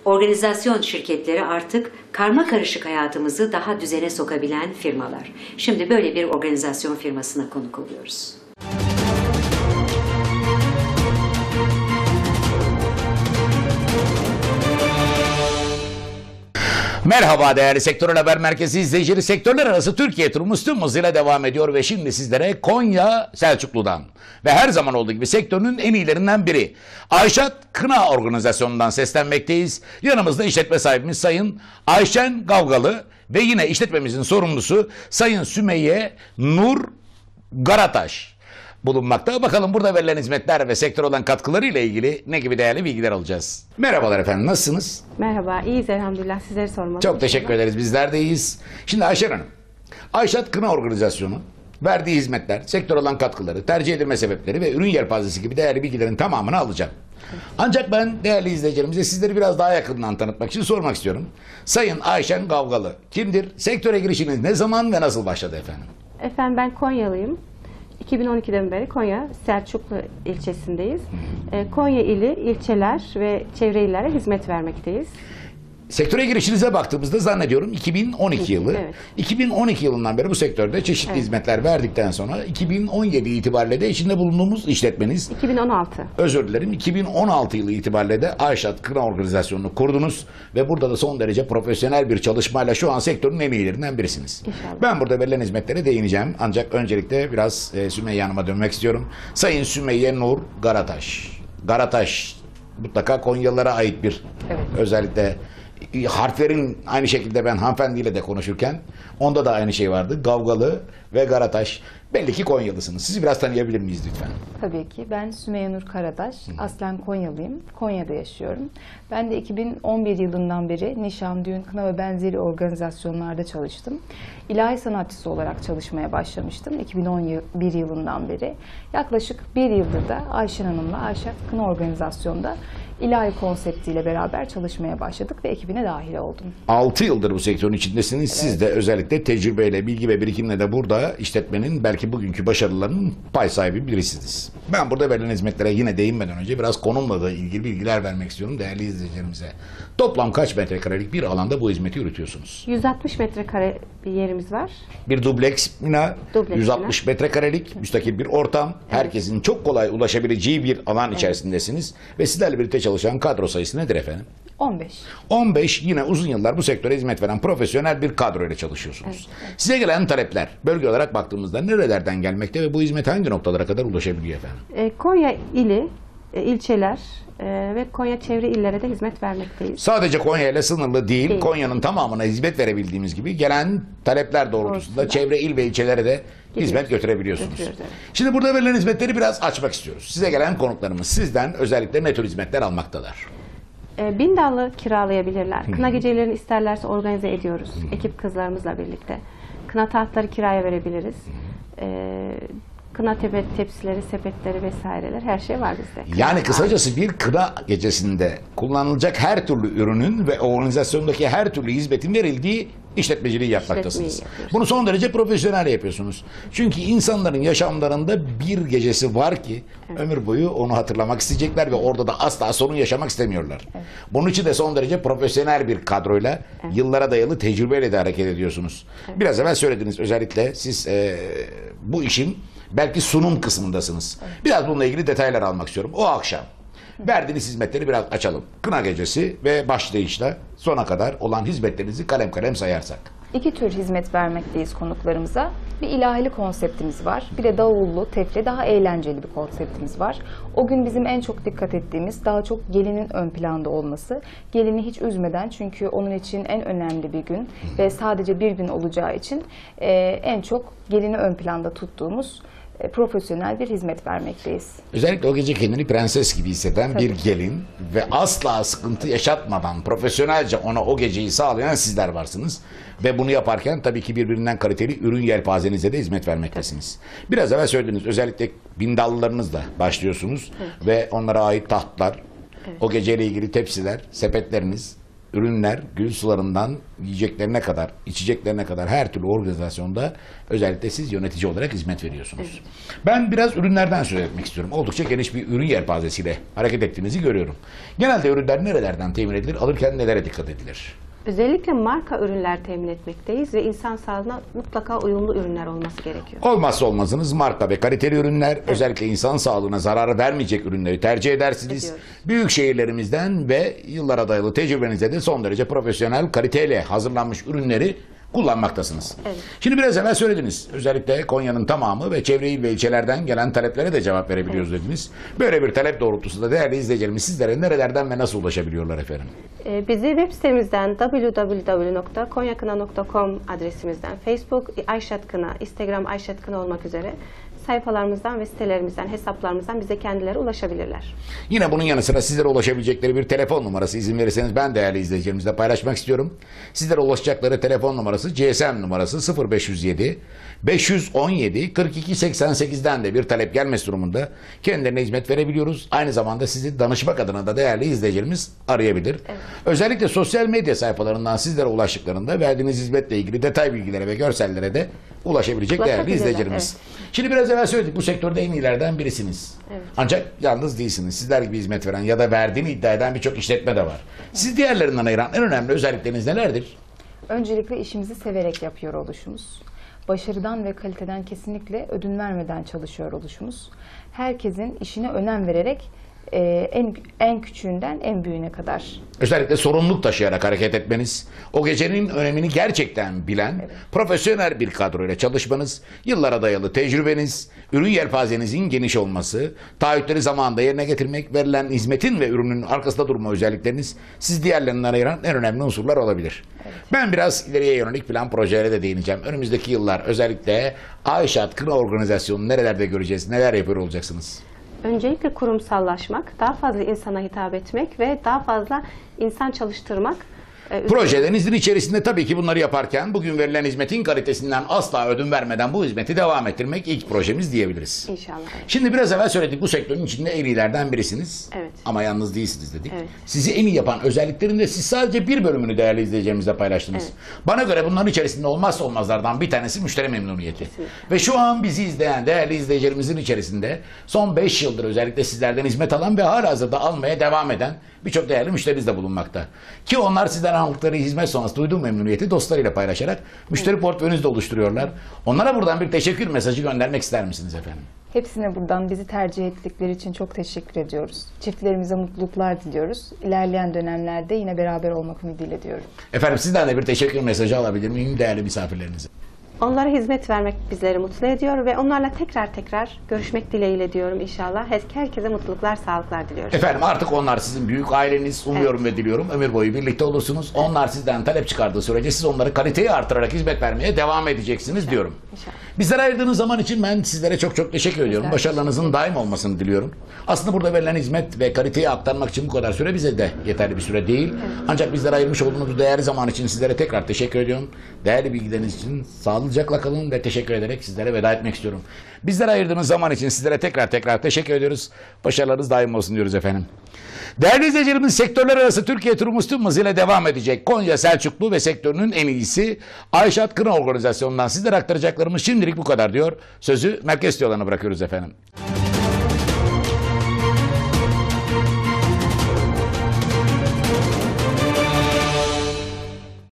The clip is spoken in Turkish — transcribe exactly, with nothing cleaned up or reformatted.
Organizasyon şirketleri artık karma karışık hayatımızı daha düzene sokabilen firmalar. Şimdi böyle bir organizasyon firmasına konuk oluyoruz. Merhaba değerli Sektör Haber Merkezi izleyicileri. Sektörler arası Türkiye turumuz tüm hızıyla devam ediyor ve şimdi sizlere Konya Selçuklu'dan ve her zaman olduğu gibi sektörünün en iyilerinden biri Ayşat Kına Organizasyonu'ndan seslenmekteyiz. Yanımızda işletme sahibimiz Sayın Ayşen Gavgalı ve yine işletmemizin sorumlusu Sayın Sümeyye Nur Garataş bulunmakta. Bakalım burada verilen hizmetler ve sektör olan katkıları ile ilgili ne gibi değerli bilgiler alacağız. Merhabalar efendim, nasılsınız? Merhaba, iyiyiz elhamdülillah. Sizleri sormalı. Çok teşekkür ederiz, bizler de iyiyiz. Şimdi Ayşen Hanım, Ayşat Kına Organizasyonu verdiği hizmetler, sektör olan katkıları, tercih edilme sebepleri ve ürün yelpazesi gibi değerli bilgilerin tamamını alacağım. Ancak ben değerli izleyicilerimize sizleri biraz daha yakından tanıtmak için sormak istiyorum. Sayın Ayşen Gavgalı kimdir? Sektöre girişiniz ne zaman ve nasıl başladı efendim? Efendim ben Konyalıyım. iki bin on ikiden beri Konya Selçuklu ilçesindeyiz. Ee, Konya ili, ilçeler ve çevre illere hizmet vermekteyiz. Sektöre girişinize baktığımızda zannediyorum iki bin on iki yılı. Evet. iki bin on iki yılından beri bu sektörde çeşitli evet. hizmetler verdikten sonra iki bin on yedi itibariyle de içinde bulunduğumuz işletmeniz. iki bin on altı. Özür dilerim. iki bin on altı yılı itibariyle de Ayşat Kına Organizasyonu'nu kurdunuz ve burada da son derece profesyonel bir çalışmayla şu an sektörün en iyilerinden birisiniz. İnşallah. Ben burada verilen hizmetlere değineceğim. Ancak öncelikle biraz e, Sümeyye Hanım'a dönmek istiyorum. Sayın Sümeyye Nur Garataş. Garataş mutlaka Konyalılara ait bir evet. özellikle harflerin aynı şekilde ben hanımefendiyle de konuşurken onda da aynı şey vardı. Gavgalı ve Garataş. Belli ki Konyalısınız. Sizi biraz tanıyabilir miyiz lütfen? Tabii ki. Ben Sümeyye Nur Karadaş. Hı. Aslen Konyalıyım. Konya'da yaşıyorum. Ben de iki bin on bir yılından beri nişan, düğün, kına ve benzeri organizasyonlarda çalıştım. İlahi sanatçısı olarak çalışmaya başlamıştım iki bin on bir yılından beri. Yaklaşık bir yıldır da Ayşen Hanım'la Ayşat Kına Organizasyonu'nda ilahi konseptiyle beraber çalışmaya başladık ve ekibine dahil oldum. altı yıldır bu sektörün içindesiniz. Evet. Siz de özellikle tecrübeyle, bilgi ve birikimle de burada işletmenin belki bugünkü başarılarının pay sahibi birisiniz. Ben burada verilen hizmetlere yine değinmeden önce biraz konumla da ilgili bilgiler vermek istiyorum değerli izleyicilerimize. Toplam kaç metrekarelik bir alanda bu hizmeti yürütüyorsunuz? yüz altmış metrekare bir yerimiz var. Bir dubleks bina, dubleks yüz altmış bina. Metrekarelik, müstakil bir ortam. Evet. Herkesin çok kolay ulaşabileceği bir alan evet. içerisindesiniz. Ve sizlerle birlikte çalışan kadro sayısı nedir efendim? on beş. on beş yine uzun yıllar bu sektöre hizmet veren profesyonel bir kadro ile çalışıyorsunuz. Evet, evet. Size gelen talepler bölge olarak baktığımızda nerelerden gelmekte ve bu hizmet hangi noktalara kadar ulaşabiliyor efendim? E, Konya ili, e, ilçeler e, ve Konya çevre illere de hizmet vermekteyiz. Sadece Konya ile sınırlı değil, değil. Konya'nın tamamına hizmet verebildiğimiz gibi gelen talepler doğrultusunda Doğrusunda. çevre il ve ilçelere de Gidiyoruz. hizmet götürebiliyorsunuz. Evet. Şimdi burada verilen hizmetleri biraz açmak istiyoruz. Size gelen konuklarımız sizden özellikle ne tür hizmetler almaktalar? E, bin dallı kiralayabilirler. Kına gecelerini isterlerse organize ediyoruz. Ekip kızlarımızla birlikte. Kına tahtları kiraya verebiliriz. E, kına tepet, tepsileri, sepetleri vesaireler her şey var bizde. Yani kısacası bir kına gecesinde kullanılacak her türlü ürünün ve organizasyondaki her türlü hizmetin verildiği işletmeciliği yapmaktasınız. Bunu son derece profesyonel yapıyorsunuz. Çünkü insanların yaşamlarında bir gecesi var ki evet. ömür boyu onu hatırlamak isteyecekler ve orada da asla sorun yaşamak istemiyorlar. Evet. Bunun için de son derece profesyonel bir kadroyla evet. yıllara dayalı tecrübeyle de hareket ediyorsunuz. Evet. Biraz evvel söylediniz, özellikle siz e, bu işin belki sunum kısmındasınız. Evet. Biraz bununla ilgili detaylar almak istiyorum. O akşam verdiğiniz hizmetleri biraz açalım. Kına gecesi ve başlayışla sona kadar olan hizmetlerinizi kalem kalem sayarsak. İki tür hizmet vermekteyiz konuklarımıza. Bir ilahili konseptimiz var. Bir de davullu, tefli, daha eğlenceli bir konseptimiz var. O gün bizim en çok dikkat ettiğimiz daha çok gelinin ön planda olması. Gelini hiç üzmeden, çünkü onun için en önemli bir gün ve sadece bir gün olacağı için e, en çok gelini ön planda tuttuğumuz profesyonel bir hizmet vermekteyiz. Özellikle o gece kendini prenses gibi hisseden Tabii. bir gelin ve asla sıkıntı yaşatmadan profesyonelce ona o geceyi sağlayan sizler varsınız. Ve bunu yaparken tabii ki birbirinden kaliteli ürün yelpazenize de hizmet vermektesiniz. Biraz evvel söylediniz, özellikle bindallılarınızla başlıyorsunuz evet. ve onlara ait tahtlar, evet. o geceyle ilgili tepsiler, sepetleriniz, ürünler, gül sularından yiyeceklerine kadar, içeceklerine kadar her türlü organizasyonda özellikle siz yönetici olarak hizmet veriyorsunuz. Ben biraz ürünlerden söz etmek istiyorum. Oldukça geniş bir ürün yelpazesiyle hareket ettiğinizi görüyorum. Genelde ürünler nerelerden temin edilir? Alırken nelere dikkat edilir? Özellikle marka ürünler temin etmekteyiz ve insan sağlığına mutlaka uyumlu ürünler olması gerekiyor. Olmazsa olmazınız marka ve kaliteli ürünler, özellikle insan sağlığına zarar vermeyecek ürünleri tercih edersiniz. Ediyoruz. Büyük şehirlerimizden ve yıllara dayalı tecrübenizde de son derece profesyonel, kaliteyle hazırlanmış ürünleri kullanmaktasınız. Evet. Şimdi biraz evvel söylediniz. Özellikle Konya'nın tamamı ve çevre il ve ilçelerden gelen taleplere de cevap verebiliyoruz dediniz. Böyle bir talep doğrultusunda değerli izleyicilerimiz sizlere nerelerden ve nasıl ulaşabiliyorlar efendim? Ee, Bizi web sitemizden double-u double-u double-u nokta konyakına nokta com adresimizden, Facebook Ayşat Kına, Instagram Ayşat Kına olmak üzere sayfalarımızdan ve sitelerimizden, hesaplarımızdan bize kendileri ulaşabilirler. Yine bunun yanı sıra sizlere ulaşabilecekleri bir telefon numarası izin verirseniz ben değerli izleyicilerimizle paylaşmak istiyorum. Sizlere ulaşacakları telefon numarası G S M numarası sıfır beş yüz yedi beş yüz on yedi kırk iki seksen sekizden de bir talep gelmesi durumunda kendilerine hizmet verebiliyoruz. Aynı zamanda sizi danışmak adına da değerli izleyicilerimiz arayabilir. Evet. Özellikle sosyal medya sayfalarından sizlere ulaştıklarında verdiğiniz hizmetle ilgili detay bilgilere ve görsellere de ulaşabilecek değerli Ulaşabilirler, izleyicilerimiz. Şimdi biraz evvel söyledik, bu sektörde en iyilerden birisiniz. Evet. Ancak yalnız değilsiniz. Sizler gibi hizmet veren ya da verdiğini iddia eden birçok işletme de var. Siz diğerlerinden ayıran en önemli özellikleriniz nelerdir? Öncelikle işimizi severek yapıyor oluşumuz. Başarıdan ve kaliteden kesinlikle ödün vermeden çalışıyor oluşumuz. Herkesin işine önem vererek e, en en küçüğünden en büyüğüne kadar. Özellikle sorumluluk taşıyarak hareket etmeniz, o gecenin önemini gerçekten bilen, profesyonel bir kadroyla çalışmanız, yıllara dayalı tecrübeniz, ürün yelpazenizin geniş olması, taahhütleri zamanında yerine getirmek, verilen hizmetin ve ürünün arkasında durma özellikleriniz siz diğerlerinden ayıran en önemli unsurlar olabilir. Ben biraz ileriye yönelik plan projelere de değineceğim. Önümüzdeki yıllar özellikle Ayşat Kına organizasyonunu nerelerde göreceğiz, neler yapıyor olacaksınız? Öncelikle kurumsallaşmak, daha fazla insana hitap etmek ve daha fazla insan çalıştırmak. e, Projelerinizin içerisinde tabii ki bunları yaparken bugün verilen hizmetin kalitesinden asla ödün vermeden bu hizmeti devam ettirmek ilk projemiz diyebiliriz. İnşallah. Evet. Şimdi biraz evvel söyledik, bu sektörün içinde en iyilerden birisiniz. Evet. Ama yalnız değilsiniz dedik. Evet. Sizi en iyi yapan özelliklerin de siz sadece bir bölümünü değerli izleyicilerimizle paylaştınız. Evet. Bana göre bunların içerisinde olmazsa olmazlardan bir tanesi müşteri memnuniyeti. Kesinlikle. Ve şu an bizi izleyen değerli izleyicilerimizin içerisinde son beş yıldır özellikle sizlerden hizmet alan ve halihazırda almaya devam eden birçok değerli müşteriniz de bulunmakta. Ki onlar sizden aldıkları hizmet sonrası duyduğu memnuniyeti dostlarıyla paylaşarak müşteri portföyünüzü de oluşturuyorlar. Onlara buradan bir teşekkür mesajı göndermek ister misiniz efendim? Hepsine buradan bizi tercih ettikleri için çok teşekkür ediyoruz. Çiftlerimize mutluluklar diliyoruz. İlerleyen dönemlerde yine beraber olmak ümidiyle diyorum. Efendim sizden de bir teşekkür mesajı alabilir miyim değerli misafirlerinize? Onlara hizmet vermek bizleri mutlu ediyor ve onlarla tekrar tekrar görüşmek dileğiyle diyorum inşallah. Herkese mutluluklar, sağlıklar diliyorum. Efendim artık onlar sizin büyük aileniz, umuyorum ve diliyorum ömür boyu birlikte olursunuz. Onlar sizden talep çıkardığı sürece siz onları kaliteyi artırarak hizmet vermeye devam edeceksiniz diyorum. İnşallah. Bizlere ayırdığınız zaman için ben sizlere çok çok teşekkür ediyorum. Başarılarınızın daim olmasını diliyorum. Aslında burada verilen hizmet ve kaliteyi aktarmak için bu kadar süre bize de yeterli bir süre değil. Ancak bizlere ayırmış olduğunuz değerli zaman için sizlere tekrar teşekkür ediyorum. Değerli bilgileriniz için sağlıcakla kalın ve teşekkür ederek sizlere veda etmek istiyorum. Bizlere ayırdığınız zaman için sizlere tekrar tekrar teşekkür ediyoruz. Başarılarınız daim olsun diyoruz efendim. Değerli izleyicilerimiz, sektörler arası Türkiye turumuz tüm hızıyla devam edecek. Konya Selçuklu ve sektörünün en iyisi Ayşat Kına organizasyonundan sizlere aktaracaklarımız şimdilik bu kadar diyor. Sözü merkez stüdyolarına bırakıyoruz efendim.